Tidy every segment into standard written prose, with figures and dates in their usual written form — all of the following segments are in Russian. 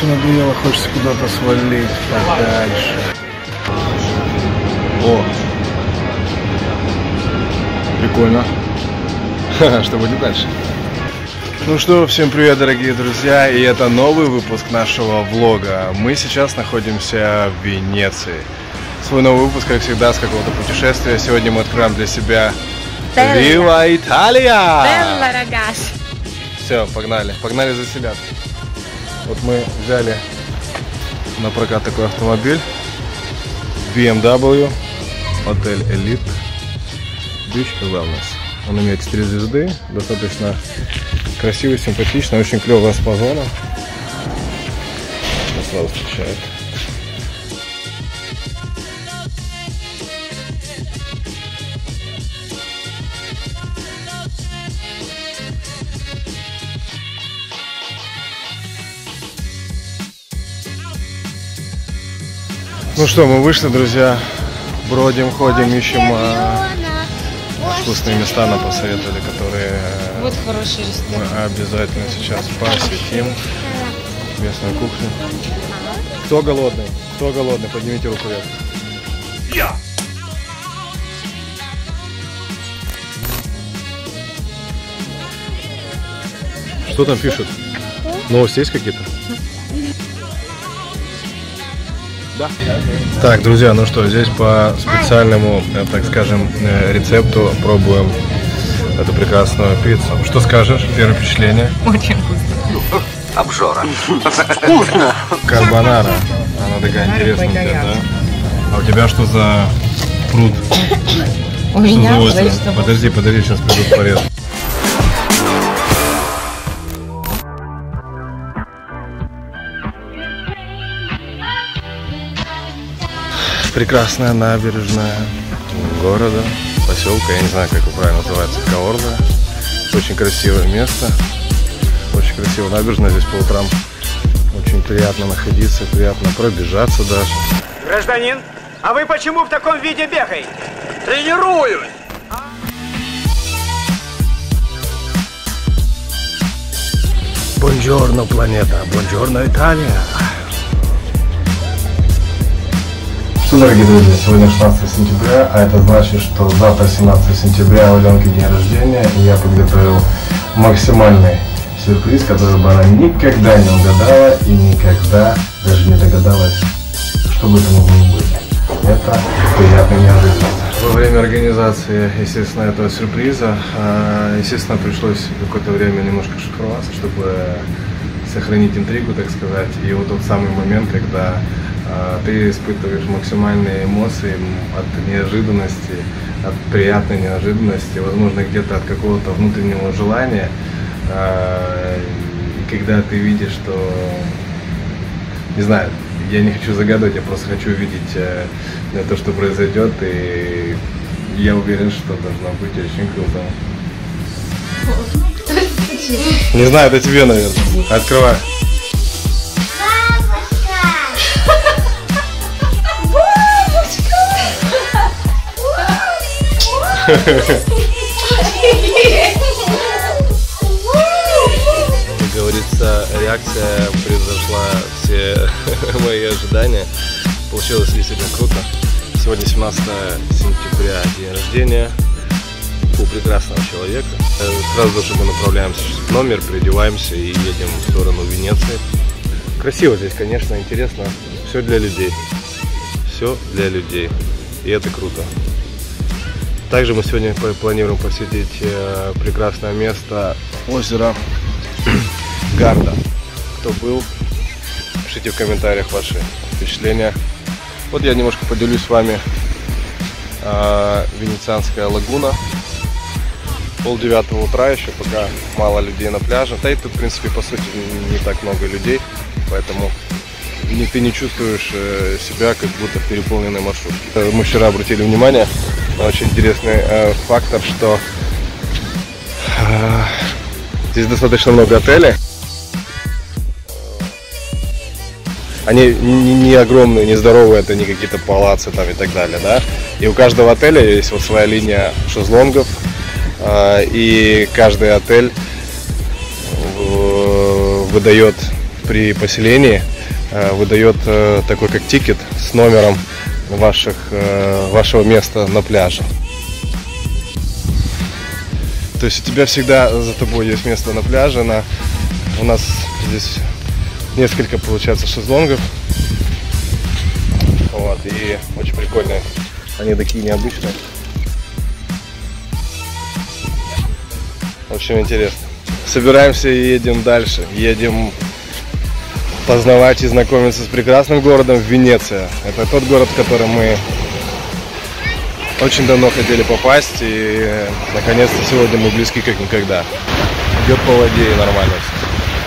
все надоело, хочется куда-то свалить подальше. О! Прикольно. Что будет дальше? Ну что, всем привет, дорогие друзья, и это новый выпуск нашего влога. Мы сейчас находимся в Венеции. Свой новый выпуск, как всегда, с какого-то путешествия. Сегодня мы откроем для себя Viva Italia! Bella, ragazzi! Все, погнали. Погнали заселяться. Вот мы взяли на прокат такой автомобиль. BMW, отель Elite Beach Wellness. Он имеет 4 звезды, достаточно красивый, симпатичный, очень клево расположен. Нас сразу встречает. Ну что, мы вышли, друзья, бродим, ходим, ищем вкусные места нам посоветовали, которые Вот хороший ресторан. мы обязательно сейчас посетим. Местную кухню. Кто голодный? Кто голодный? Поднимите руку вверх. Я! Что там пишут? Новости есть какие-то? Да. Так, друзья, ну что, здесь по специальному, так скажем, рецепту пробуем эту прекрасную пиццу. Что скажешь? Первое впечатление? Очень вкусно. Обжора. Вкусно! Карбонара. Она такая интересная, да? А у тебя что за пруд? У меня Подожди, сейчас придут порез. Прекрасная набережная города, поселка, я не знаю, как его правильно называется, Каорда. Очень красивое место, очень красивая набережная, здесь по утрам очень приятно находиться, приятно пробежаться даже. Гражданин, а вы почему в таком виде бегаете? Тренируюсь! Бонжорно, планета, бонжорно, Италия. Что, дорогие друзья, сегодня 16 сентября, а это значит, что завтра 17 сентября у Аленки день рождения, и я подготовил максимальный сюрприз, который бы она никогда не угадала и никогда даже не догадалась, что бы это могло быть. Это приятная неожиданность. Во время организации, естественно, этого сюрприза, естественно, пришлось какое-то время немножко шифроваться, чтобы сохранить интригу, так сказать. И вот тот самый момент, когда ты испытываешь максимальные эмоции от неожиданности, от приятной неожиданности, возможно, где-то от какого-то внутреннего желания. И когда ты видишь, что, не знаю, я не хочу загадывать, я просто хочу увидеть то, что произойдет, и я уверен, что должно быть очень круто. Не знаю, это тебе, наверное. Открывай. Как говорится, реакция превзошла все мои ожидания. Получилось действительно круто. Сегодня 17 сентября, день рождения у прекрасного человека. Сразу же мы направляемся в номер, переодеваемся и едем в сторону Венеции. Красиво здесь, конечно, интересно. Все для людей. Все для людей. И это круто. Также мы сегодня планируем посетить прекрасное место озеро Гарда. Кто был, пишите в комментариях ваши впечатления. Вот я немножко поделюсь с вами. Венецианская лагуна. 8:30 утра еще, пока мало людей на пляже. Да и тут, в принципе, по сути, не так много людей, поэтому ты не чувствуешь себя как будто в переполненной маршрутке. Мы вчера обратили внимание на очень интересный фактор, что здесь достаточно много отелей. Они не огромные, не здоровые, это не какие-то палацы там и так далее, да. И у каждого отеля есть вот своя линия шезлонгов, и каждый отель выдает при поселении выдает такой как тикет с номером вашего места на пляже. То есть у тебя всегда за тобой есть место на пляже. У нас здесь несколько, получается, шезлонгов. Вот, и очень прикольные. Они такие необычные. В общем, интересно. Собираемся и едем дальше. Едем познавать и знакомиться с прекрасным городом Венеция. Это тот город, в который мы очень давно хотели попасть. И наконец-то сегодня мы близки как никогда. Идет по воде и нормально все.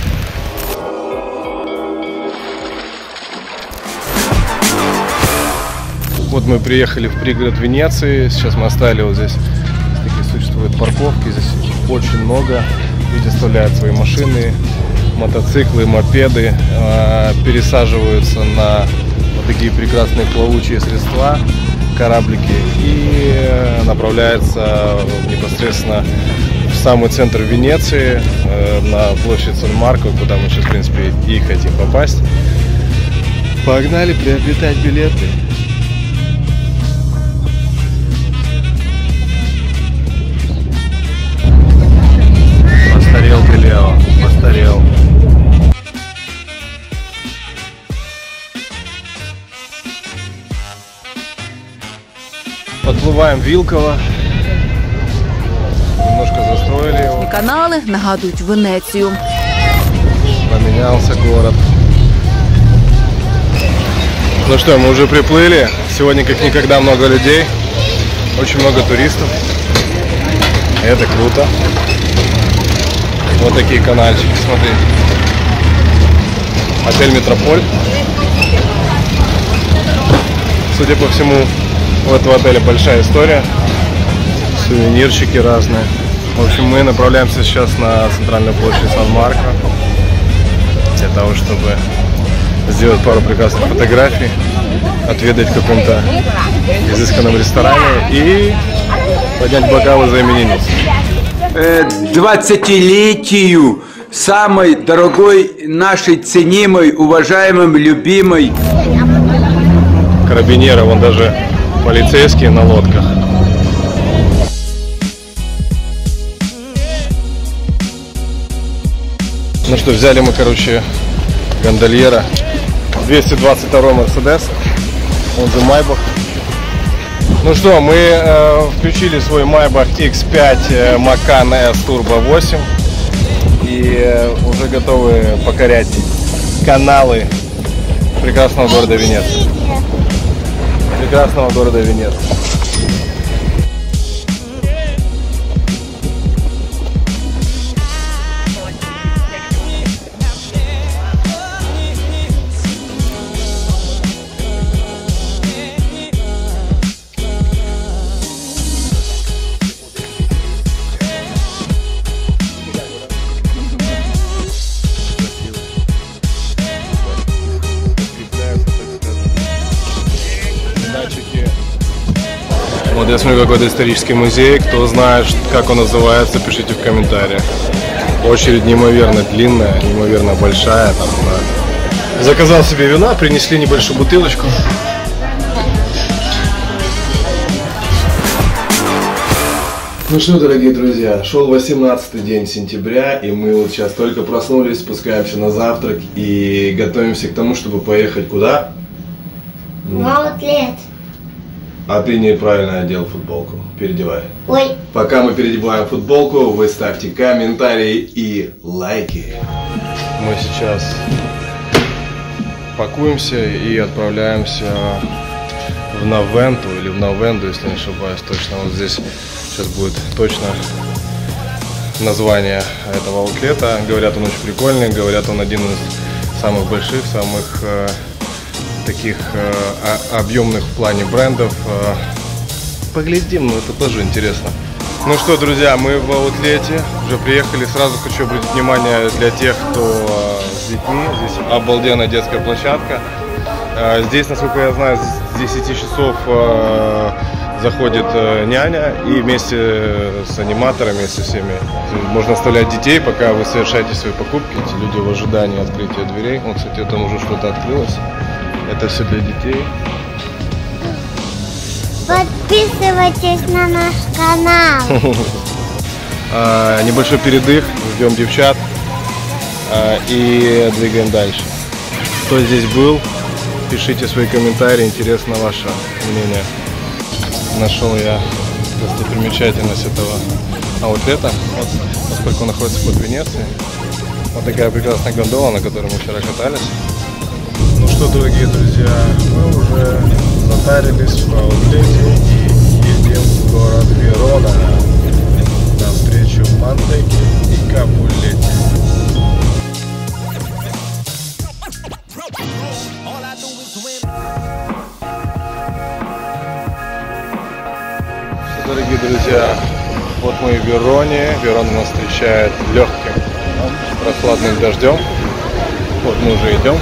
Вот мы приехали в пригород Венеции. Сейчас мы оставили вот здесь. Такие существуют парковки. Здесь очень много. Люди оставляют свои машины, мотоциклы, мопеды, пересаживаются на вот такие прекрасные плавучие средства, кораблики, и направляются непосредственно в самый центр Венеции, на площадь Сан-Марко, куда мы сейчас, в принципе, и хотим попасть. Погнали приобретать билеты. Постарел ты, Лео, постарел. Подплываем Вилково. Немножко застроили его. Канали нагадують Венецію. Поменялся город. Ну что, мы уже приплыли. Сегодня как никогда много людей. Очень много туристов. Это круто. Вот такие канальчики, смотри. Отель Метрополь. Судя по всему, у этого отеля большая история. Сувенирчики разные. В общем, мы направляемся сейчас на центральную площадь Сан-Марко для того, чтобы сделать пару прекрасных фотографий, отведать в каком-то изысканном ресторане и поднять бокалы за именинницу. 20-летию самой дорогой, нашей ценимой, уважаемой, любимой. Карабинеры, вон даже полицейские на лодках. Ну что, взяли мы, короче, гондольера. 222 Мерседес, он же Майбах. Ну что, мы включили свой Maybach X5 Macan S Turbo 8 и уже готовы покорять каналы прекрасного города Венеции. Прекрасного города Венеции. Вот я смотрю какой-то исторический музей. Кто знает, как он называется, пишите в комментариях. Очередь неимоверно длинная, неимоверно большая. Там, да. Заказал себе вина, принесли небольшую бутылочку. Ну что, дорогие друзья, шел 18-й день сентября, и мы вот сейчас только проснулись, спускаемся на завтрак и готовимся к тому, чтобы поехать куда? В аутлет. А ты неправильно одел футболку. Переодевай. Ой. Пока мы переодеваем футболку, вы ставьте комментарии и лайки. Мы сейчас пакуемся и отправляемся в Новенту или в Новенду, если не ошибаюсь точно. Вот здесь сейчас будет точно название этого аутлета. Говорят, он очень прикольный, говорят, он один из самых больших, самых таких объемных в плане брендов. Поглядим, но это тоже интересно. Ну что, друзья, мы в аутлете уже приехали. Сразу хочу обратить внимание для тех, кто с детьми. Здесь обалденная детская площадка. Здесь, насколько я знаю, с 10 часов заходит няня и вместе с аниматорами, со всеми можно оставлять детей, пока вы совершаете свои покупки. Эти люди в ожидании открытия дверей. Вот, кстати, там уже что-то открылось. Это все для детей. Подписывайтесь на наш канал. Небольшой передых, ждем девчат и двигаем дальше. Кто здесь был, пишите свои комментарии, интересно ваше мнение. Нашел я достопримечательность этого аутлета, вот, поскольку он находится под Венецией. Вот такая прекрасная гондола, на которой мы вчера катались. Ну что, дорогие друзья, мы уже затарились в аутлете и едем в город Верона на встречу Монтеки и Капулетти. Дорогие друзья, вот мы в Вероне. Верона нас встречает легким прохладным дождем. Вот мы уже идем.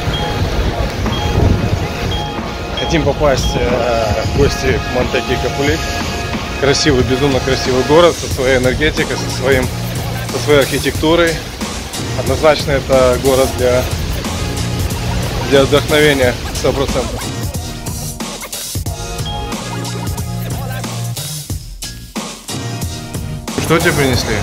Хотим попасть в гости к Монтеки и Капулетти. Красивый, безумно красивый город со своей энергетикой, со своей архитектурой. Однозначно это город для вдохновения 100%. Что тебе принесли?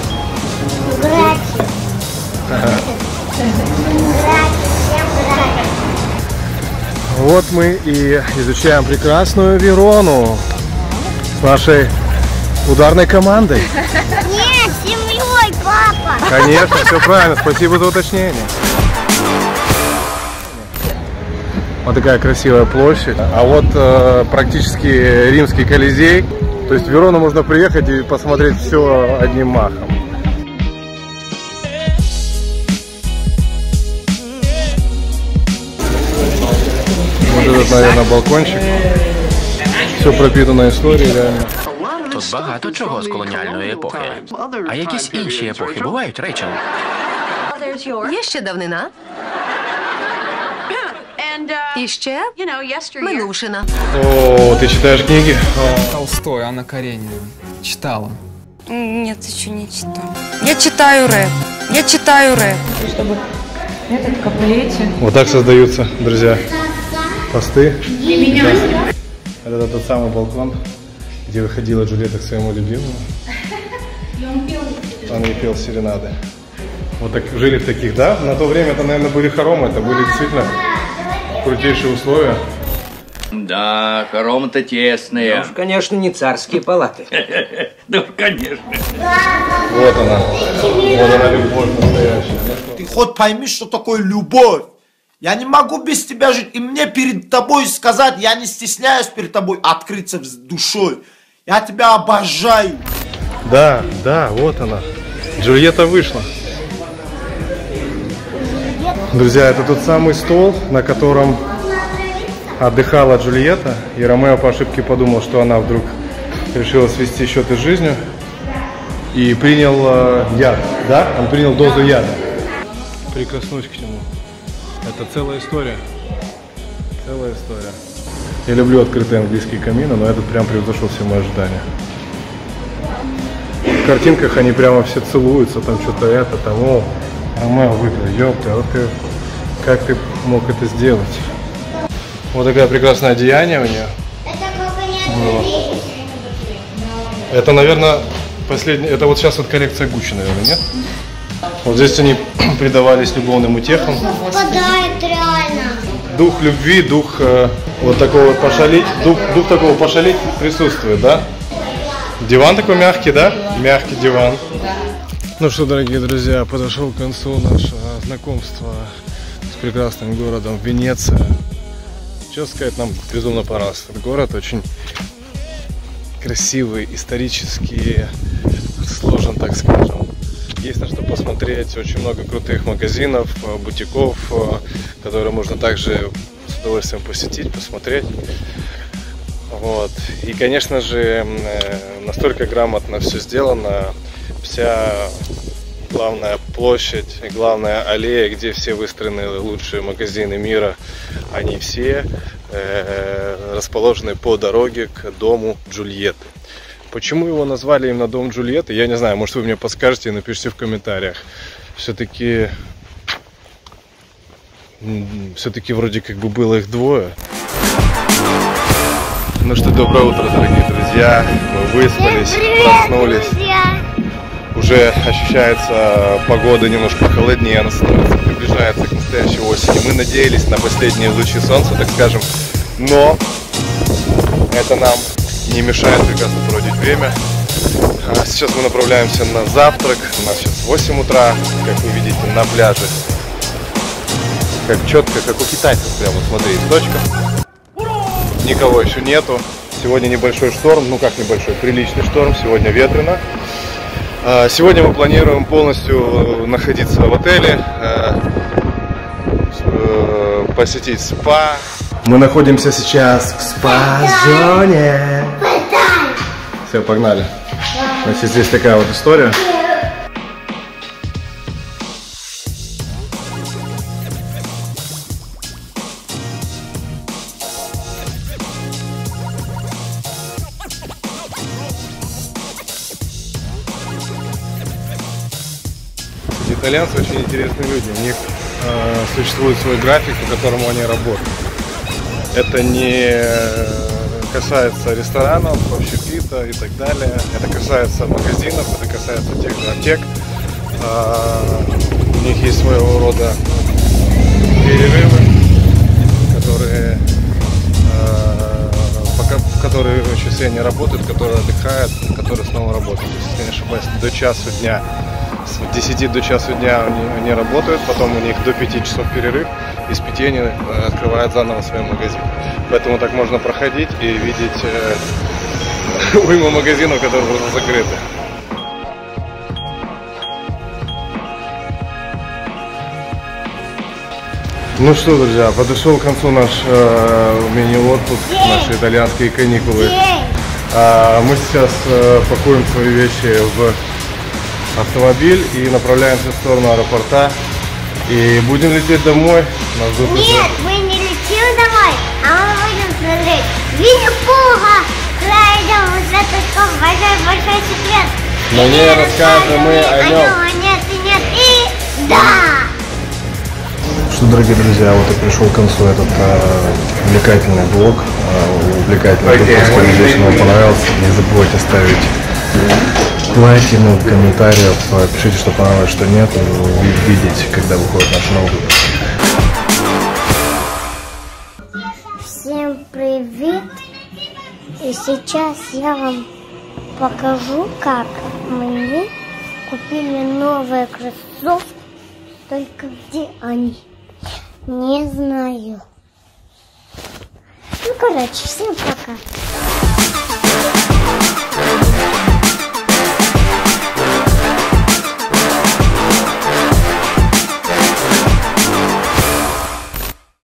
Вот мы и изучаем прекрасную Верону с нашей ударной командой. Нет, семьей, папа. Конечно, все правильно, спасибо за уточнение. Вот такая красивая площадь. А вот практически римский Колизей. То есть в Верону можно приехать и посмотреть все одним махом. Вот этот, наверное, балкончик. Все пропитано историей, реально. Тут багато чого з колоніальної епохи. А якісь інші епохи бувають, Рейчел? Є ще давнина. І ще минувшина. О, ты читаешь книги? Толстой, Анна Каренина. Читала. Нет, еще не читала. Я читаю рэп. Я читаю рэп. Чтобы этот Капулетти. Вот так создаются, друзья, посты. Это тот самый балкон, где выходила Джульетта к своему любимому. Он ей пел серенады. Вот так жили в таких, да? На то время это, наверное, были хоромы, это были действительно крутейшие условия. Да, хоромы-то тесные. Ну уж, конечно, не царские палаты. Да уж, конечно. Вот она. Вот она, любовь настоящая. Ты хоть пойми, что такое любовь. Я не могу без тебя жить. И мне перед тобой сказать, я не стесняюсь перед тобой открыться душой. Я тебя обожаю. Да, да, вот она. Джульетта вышла. Друзья, это тот самый стол, на котором отдыхала Джульетта. И Ромео по ошибке подумал, что она вдруг решила свести счеты с жизнью. И принял яд, да? Он принял дозу яда. Прикоснусь к нему. Это целая история. Целая история. Я люблю открытые английские камины, но этот прям превзошел все мои ожидания. В картинках они прямо все целуются, там что-то это, там, о, Ромео выпил, ёпта, вот ты, как ты мог это сделать? Вот такое прекрасное одеяние у нее. Вот. Это, наверное, последний, это вот сейчас вот коллекция Гуччи, наверное, нет? Вот здесь они предавались любовным утехам. Попадает реально. Дух любви, дух вот такого пошалить, дух такого пошалить присутствует, да? Диван такой мягкий, да? Мягкий диван. Ну что, дорогие друзья, подошел к концу наше знакомство с прекрасным городом Венеция. Что сказать, нам безумно понравился этот город, очень красивый, исторически сложен, так скажем. Есть на что посмотреть, очень много крутых магазинов, бутиков, которые можно также с удовольствием посетить, посмотреть. Вот. И, конечно же, настолько грамотно все сделано, вся главная площадь, главная аллея, где все выстроены лучшие магазины мира, Они все расположены по дороге к дому Джульетты. Почему его назвали именно дом Джульетты, я не знаю. Может, вы мне подскажете и напишите в комментариях. Все-таки вроде как бы было их двое. Ну что, доброе утро, дорогие друзья. Мы выспались, проснулись. Уже ощущается погода немножко холоднее, она становится, приближается к настоящей осени. Мы надеялись на последние лучи солнца, так скажем, но это нам не мешает прекрасно проводить время. Сейчас мы направляемся на завтрак. У нас сейчас 8 утра, как вы видите, на пляже. Как четко, как у китайцев, прямо смотри, точка. Никого еще нету. Сегодня небольшой шторм, ну как небольшой, приличный шторм. Сегодня ветрено. Сегодня мы планируем полностью находиться в отеле, посетить спа. Мы находимся сейчас в спа-зоне. Все, погнали. Значит, здесь такая вот история. Итальянцы очень интересные люди, у них существует свой график, по которому они работают. Это не касается ресторанов, общепита и так далее. Это касается магазинов, это касается тех же аптек. У них есть своего рода перерывы, которые часы они работают, которые отдыхают, которые снова работают. Если я не ошибаюсь, до часу дня. С 10 до часу дня они работают, потом у них до 5 часов перерыв, и с 5 они открывают заново свой магазин. Поэтому так можно проходить и видеть уйму магазинов, которые просто закрыты. Ну что, друзья, подошел к концу наш мини-отпуск, наши итальянские каникулы. Мы сейчас пакуем свои вещи в автомобиль и направляемся в сторону аэропорта. И будем лететь домой. Нет, мы не летим домой, а мы будем смотреть Винни-Пуха. Пройдем вот этот большой секрет. Но не расскажем мы о нем. Нет и нет и да! Что, дорогие друзья, вот и пришел к концу этот увлекательный влог, увлекательный выпуск. Надеюсь, вам понравился. Не забывайте ставить лайки, в комментариях, пишите, что понравилось, что нет, и увидеть, когда выходит наш новый выпуск. Всем привет! И сейчас я вам покажу, как мне купили новые кроссовки. Только где они? Не знаю. Ну, короче, всем пока.